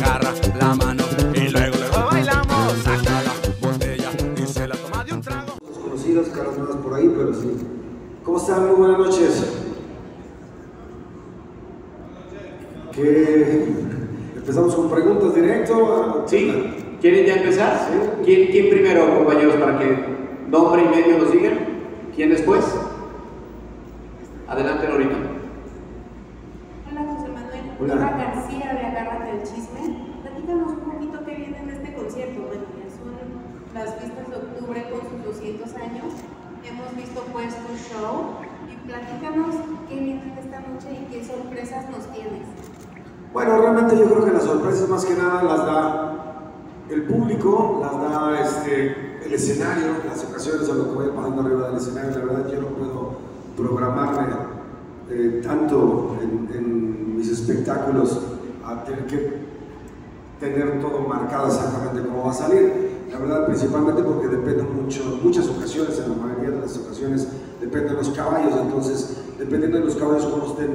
agarra la mano y luego bailamos. Saca la botella y se la toma de un trago. Conocidas, caras nuevas por ahí, pero sí. ¿Cómo están? Muy buenas noches. ¿Qué? ¿Empezamos con preguntas directo? Sí. ¿Quieren ya empezar? Sí. ¿Quién primero, compañeros, para que nombre y medio nos digan? ¿Quién después? Adelante, Norita. Hola, José Manuel. Hola. Eva García de Agárrate el Chisme. Platícanos un poquito qué viene de este concierto. Bueno, ya son las fiestas de octubre con sus 200 años. Hemos visto pues tu show y platícanos qué viene de esta noche y qué sorpresas nos tienes. Bueno, realmente yo creo que las sorpresas más que nada las da el público, las da el escenario, las ocasiones a lo que voy pasando arriba del escenario. La verdad yo no puedo programarme tanto en mis espectáculos a tener que tener todo marcado exactamente cómo va a salir. La verdad, principalmente porque depende mucho, muchas ocasiones, en la mayoría de las ocasiones dependen los caballos, entonces dependiendo de los caballos cómo estén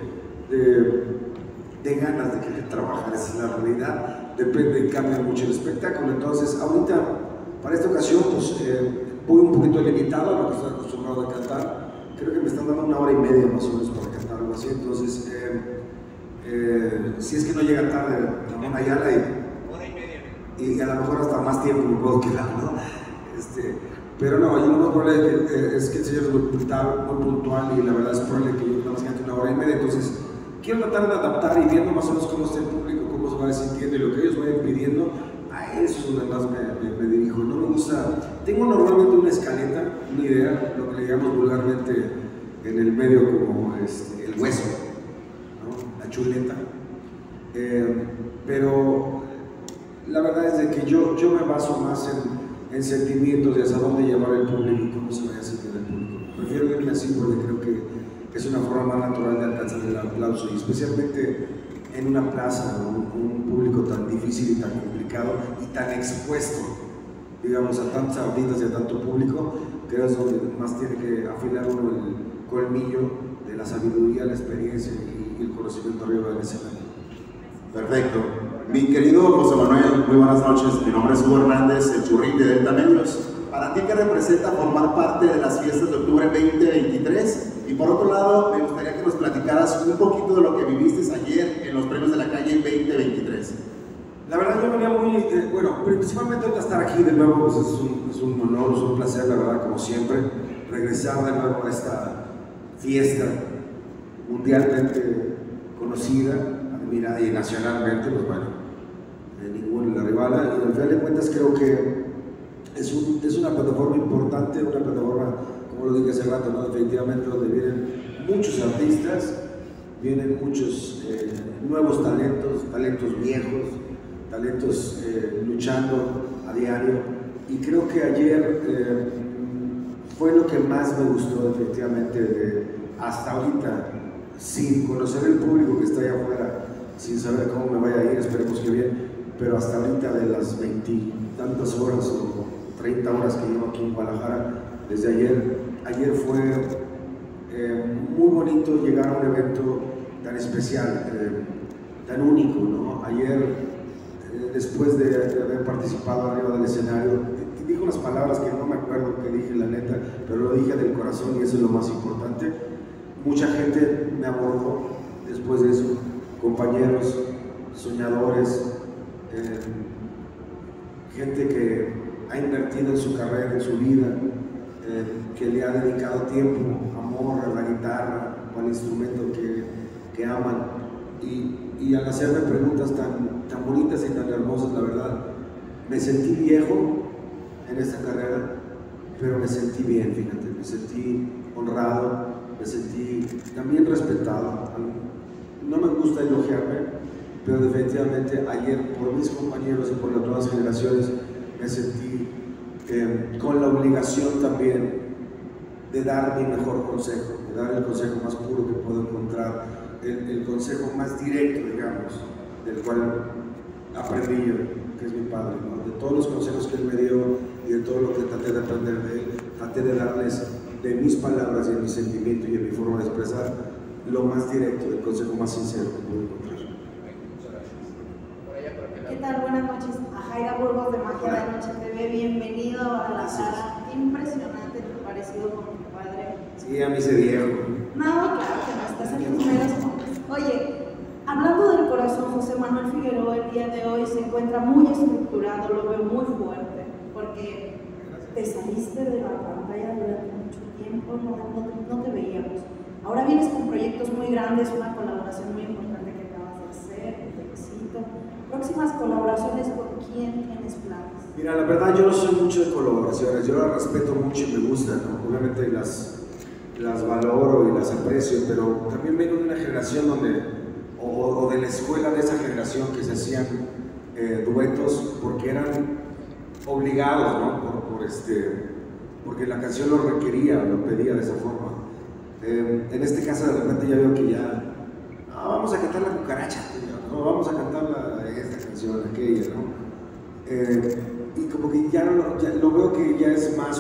de ganas de querer trabajar, esa es la realidad, depende, cambia mucho el espectáculo. Entonces ahorita, para esta ocasión, pues voy un poquito limitado a lo que estoy acostumbrado a cantar. Creo que me están dando 1 hora y media más o menos para cantar algo así, entonces si es que no llega tarde Ramón Ayala y a lo mejor hasta más tiempo me puedo quedar, ¿no? Pero no, yo lo más probable es que el señor es muy puntual y la verdad es probable que yo nada más cante 1 hora y media, entonces quiero tratar de adaptar y viendo más o menos cómo está el público, cómo se va sintiendo y lo que ellos vayan pidiendo, a eso es donde más me dirijo. No me gusta, tengo normalmente una escaleta, una idea, lo que le llamamos vulgarmente en el medio como el hueso, ¿no? La chuleta, pero la verdad es de que yo me baso más en sentimientos de hacia dónde llevar el público y cómo se vaya a sentir el público. Prefiero irme así porque creo que es una forma más natural de alcanzar el aplauso y especialmente en una plaza, un público tan difícil y tan complicado y tan expuesto, digamos, a tantos artistas y a tanto público, creo que es donde más tiene que afilar uno el colmillo de la sabiduría, la experiencia y el conocimiento arriba del escenario. Perfecto. Mi querido José Manuel, muy buenas noches. Mi nombre es Hugo Hernández, el Churrín de Delta Medios. ¿Para ti qué representa formar parte de las fiestas de octubre 2023? Y por otro lado, me gustaría que nos platicaras un poquito de lo que viviste ayer en los premios de la calle 2023. La verdad yo venía muy, bueno, principalmente estar aquí de nuevo, pues es un honor, es un placer, la verdad, como siempre, regresar de nuevo a esta fiesta mundialmente conocida, admirada y nacionalmente, pues bueno, ninguna la rivala, y al final de cuentas creo que es una plataforma importante, una plataforma, como lo dije hace rato, ¿no? Definitivamente donde vienen muchos artistas, vienen muchos nuevos talentos viejos, talentos luchando a diario, y creo que ayer fue lo que más me gustó definitivamente hasta ahorita, sin conocer el público que está allá afuera, sin saber cómo me vaya a ir, esperemos que bien, pero hasta ahorita de las 20 y tantas horas o 30 horas que llevo aquí en Guadalajara, desde ayer fue muy bonito llegar a un evento tan especial, tan único, ¿no? Ayer, después de haber participado arriba del escenario, dije unas palabras que no me acuerdo que dije, la neta, pero lo dije del corazón y eso es lo más importante. Mucha gente me abordó después de eso, compañeros, soñadores, gente que ha invertido en su carrera, en su vida, que le ha dedicado tiempo, amor a la guitarra o al instrumento que aman. Y al hacerme preguntas tan bonitas y tan hermosas, la verdad, me sentí viejo en esta carrera, pero me sentí bien, fíjate, me sentí honrado, me sentí también respetado. No me gusta elogiarme, pero definitivamente ayer por mis compañeros y por las nuevas generaciones me sentí con la obligación también de dar mi mejor consejo, de dar el consejo más puro que puedo encontrar, el consejo más directo, digamos, del cual aprendí yo, que es mi padre, ¿no? De todos los consejos que él me dio y de todo lo que traté de aprender de él, traté de darles de mis palabras y de mi sentimiento y de mi forma de expresar lo más directo, el consejo más sincero que pude encontrar. Muchas gracias. Por allá, noches a Jaira Burgos de Magia de Anoche TV. Bienvenido a la sala. Impresionante tu parecido con tu padre. Sí, a mí se viejo. No, claro que no, estás en tus meros momentos. Oye, hablando del corazón, José Manuel Figueroa el día de hoy se encuentra muy estructurado, lo veo muy fuerte, porque te saliste de la pantalla durante mucho tiempo, no te veíamos. Ahora vienes con proyectos muy grandes, una colaboración muy importante que acabas de hacer, te felicito. Próximas colaboraciones, ¿con quién tienes planes? Mira, la verdad yo no soy mucho de colaboraciones, yo las respeto mucho y me gustan, ¿no? Obviamente las valoro y las aprecio, pero también vengo de una generación donde, o de la escuela de esa generación que se hacían duetos porque eran obligados, ¿no? Porque la canción lo requería, lo pedía de esa forma. En este caso de repente ya veo que ya vamos a cantar La Cucaracha, ¿no? Vamos a cantar esta canción, aquella, ¿no? Y como que ya lo veo que ya es más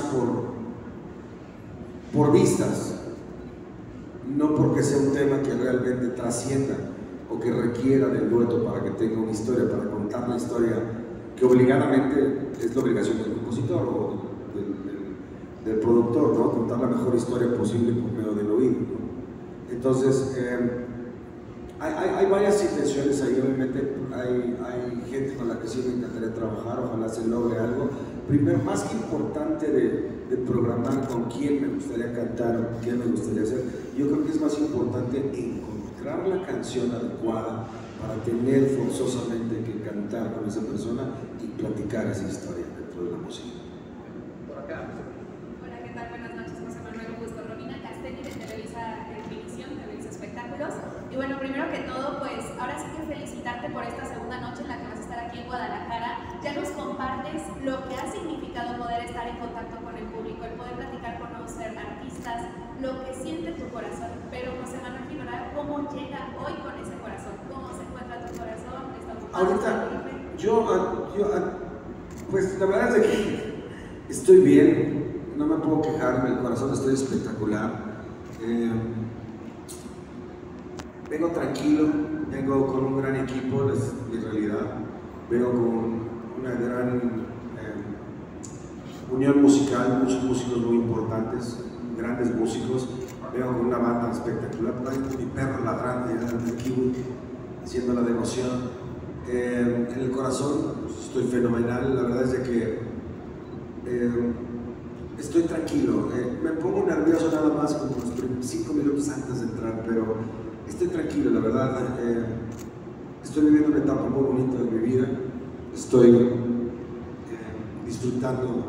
por vistas, no porque sea un tema que realmente trascienda o que requiera del dueto para que tenga una historia, para contar la historia que obligadamente es la obligación del compositor o del productor, ¿no? Contar la mejor historia posible por medio del oído, ¿no? Entonces, hay varias intenciones ahí, obviamente hay gente con la que sí me encantaría trabajar, ojalá se logre algo. Primero, más que importante de programar con quién me gustaría cantar o qué me gustaría hacer, yo creo que es más importante encontrar la canción adecuada para tener forzosamente que cantar con esa persona y platicar esa historia dentro de la música. Por acá. Hola, ¿qué tal? Buenas noches, José Manuel. Un gusto. Romina Castelli de Televisa Espectáculos. Y bueno, primero que todo, pues ahora sí que felicitarte por esta segunda noche en la que vas a estar aquí en Guadalajara. Ya nos compartes lo que ha significado poder estar en contacto con el público, el poder platicar, conocer artistas, lo que siente tu corazón. Pero José Manuel Figueroa, ¿cómo llega hoy con ese corazón? ¿Cómo se encuentra tu corazón? ¿Está ocupado? Ahorita, pues la verdad es que estoy bien, no me puedo quejar, el corazón estoy espectacular. Vengo tranquilo, vengo con un gran equipo, es mi realidad, vengo con una gran unión musical, muchos músicos muy importantes, grandes músicos, vengo con una banda espectacular, por ahí con mi perro ladrando ya en el kiwi, haciendo la devoción. En el corazón pues, estoy fenomenal, la verdad es de que estoy tranquilo, me pongo nervioso nada más como los 5 minutos antes de entrar, pero estoy tranquilo, la verdad. Estoy viviendo una etapa muy bonita de mi vida, estoy disfrutando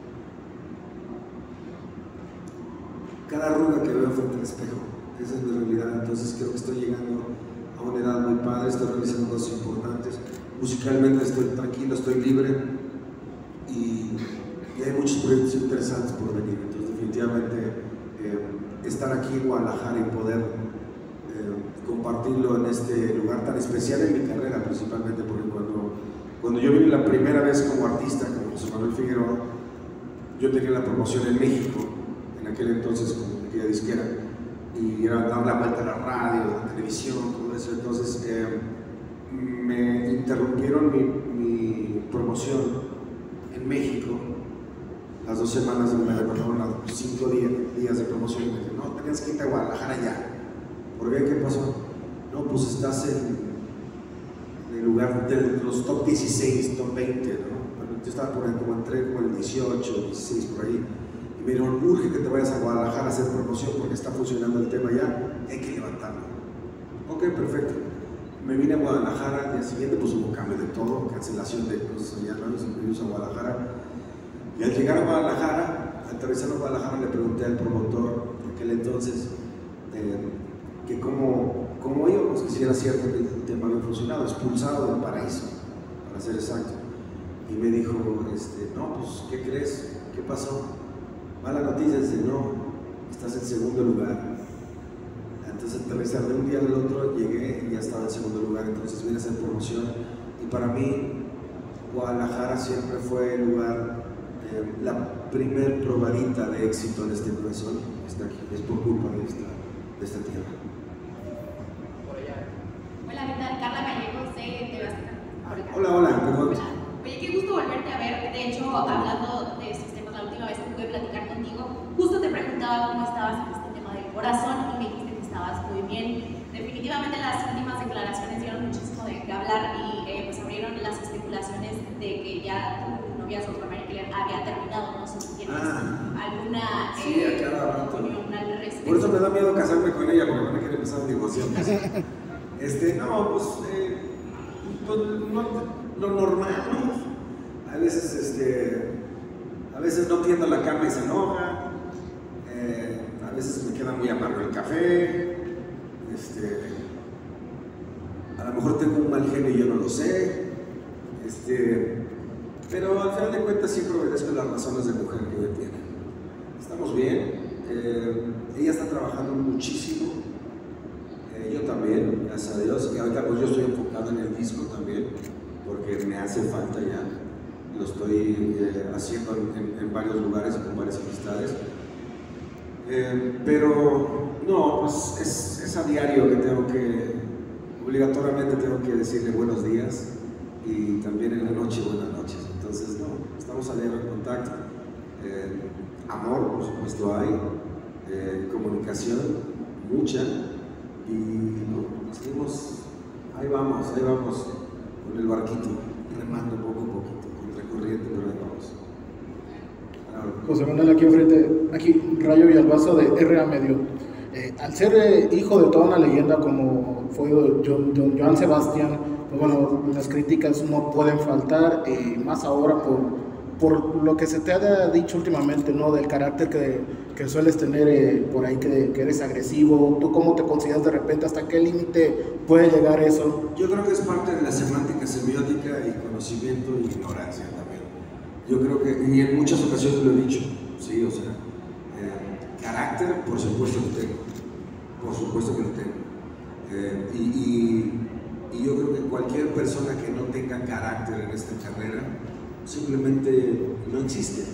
cada arruga que veo frente al espejo, esa es mi realidad. Entonces creo que estoy llegando a una edad muy padre, estoy realizando cosas importantes, musicalmente estoy tranquilo, estoy libre y hay muchos proyectos interesantes por venir. Entonces definitivamente estar aquí en Guadalajara y poder compartirlo en este lugar tan especial en mi carrera, principalmente porque cuando yo vine la primera vez como artista, como José Manuel Figueroa, yo tenía la promoción en México, en aquel entonces con aquella disquera, y era dar la vuelta a la radio, a la televisión, todo eso. Entonces me interrumpieron mi promoción en México. Las 2 semanas me demandaron los 5 días de promoción y me dijeron, no, tenías que irte a Guadalajara ya. ¿Por qué? ¿Qué pasó? No, pues estás en el lugar de los top 16, top 20, ¿no? Bueno, yo estaba por ahí, entré como el 18, 16 por ahí. Y me dijeron, urge que te vayas a Guadalajara a hacer promoción porque está funcionando el tema ya, hay que levantarlo. Ok, perfecto. Me vine a Guadalajara, al día siguiente pues hubo cambio de todo, cancelación de cosas allá, ¿no? Nos vinimos a Guadalajara. Y al llegar a Guadalajara, aterrizar a Guadalajara, le pregunté al promotor, en aquel entonces, que cómo íbamos, que si era cierto que el tema había funcionado, expulsado del paraíso, para ser exacto. Y me dijo, no, pues, ¿qué crees? ¿Qué pasó? Mala noticia, dice, no, estás en segundo lugar. Entonces aterrizar de un día al otro, llegué y ya estaba en segundo lugar, entonces vine a hacer promoción. Y para mí, Guadalajara siempre fue el lugar, la primer probadita de éxito en este corazón, está aquí, es por culpa de esta tierra. Hola, ¿qué tal? Carla Gallegos de TV Azteca. Hola, perdón. especulaciones de que ya tu noviazgo con Marie Claire había terminado. No sé si tienes alguna sí, a cada rato. opinión al respecto. Por eso me da miedo casarme con ella, porque van a querer empezar a divorciarnos. No, pues, lo normal, ¿no? A veces no tiendo la cama y se enoja, a veces me queda muy amargo el café, a lo mejor tengo un mal genio y yo no lo sé, pero al final de cuentas siempre obedezco las razones de mujer que ella tiene. Estamos bien, ella está trabajando muchísimo, yo también, gracias a Dios, y ahorita pues yo estoy enfocado en el disco también, porque me hace falta ya, lo estoy haciendo en varios lugares con varias amistades, pero no, pues es a diario que obligatoriamente tengo que decirle buenos días y también en la noche buenas noches. Entonces, no, estamos a diario en contacto. Amor, por supuesto, hay, comunicación, mucha, y no, seguimos, ahí vamos con el barquito, remando poco a poquito, contra corriente, pero ahí vamos. José Manuel, aquí enfrente, aquí Rayo Villalbazo de RA Medio. Al ser hijo de toda una leyenda como fue Joan Sebastián, pues bueno, las críticas no pueden faltar, más ahora por lo que se te ha dicho últimamente, ¿no? Del carácter que sueles tener por ahí, que eres agresivo. ¿Tú cómo te consideras de repente? ¿Hasta qué límite puede llegar eso? Yo creo que es parte de la semántica semiótica y conocimiento y ignorancia también. Yo creo que, y en muchas ocasiones lo he dicho, sí, o sea, carácter, por supuesto que tengo, por supuesto que lo tengo. Y yo creo que cualquier persona que no tenga carácter en esta carrera, simplemente no existe,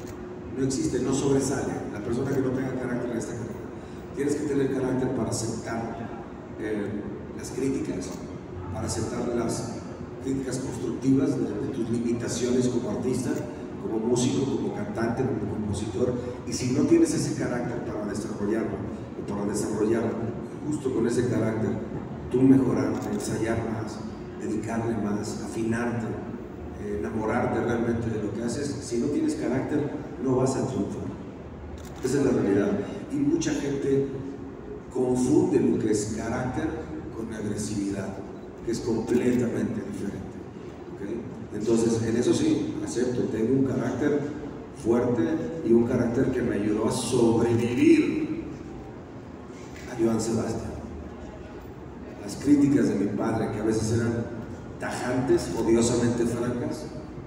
no sobresale. La persona que no tenga carácter en esta carrera, tienes que tener carácter para aceptar las críticas, para aceptar las críticas constructivas de tus limitaciones como artista, como músico, como cantante, como compositor. Y si no tienes ese carácter para desarrollarlo, o para desarrollar justo con ese carácter, tú mejorarte, ensayar más, dedicarle más, afinarte, enamorarte realmente de lo que haces. Si no tienes carácter, no vas a triunfar. Esa es la realidad. Y mucha gente confunde lo que es carácter con agresividad, que es completamente diferente. ¿Okay? Entonces, en eso sí, acepto, tengo un carácter fuerte y un carácter que me ayudó a sobrevivir a Joan Sebastián. Las críticas de mi padre, que a veces eran tajantes, odiosamente francas,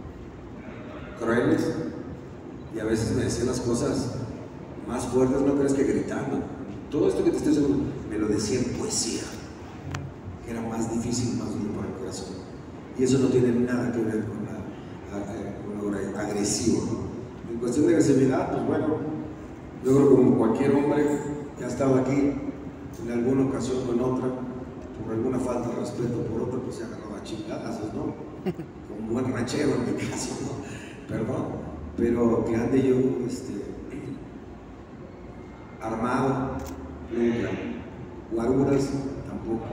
crueles, y a veces me decían las cosas más fuertes, no crees que gritando. Todo esto que te estoy diciendo me lo decía en poesía, que era más difícil, más duro para el corazón. Y eso no tiene nada que ver con lo agresivo. En cuestión de agresividad, pues bueno, yo creo que como cualquier hombre que ha estado aquí en alguna ocasión o en otra, por alguna falta de respeto, por otra, pues se agarraba a chingadazos, ¿no? Como un buen ranchero en mi caso, ¿no? Perdón, pero que ande yo armado, nunca. Guaruras, tampoco.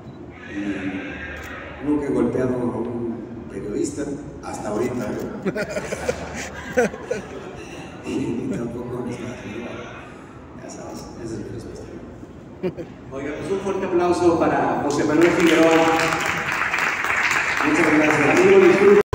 Nunca he golpeado a un periodista, hasta ahorita, y tampoco me está. Ya sabes, esa es mi respuesta. Oiga, pues un fuerte aplauso para José Manuel Figueroa. Muchas gracias. Amigo, disculpe.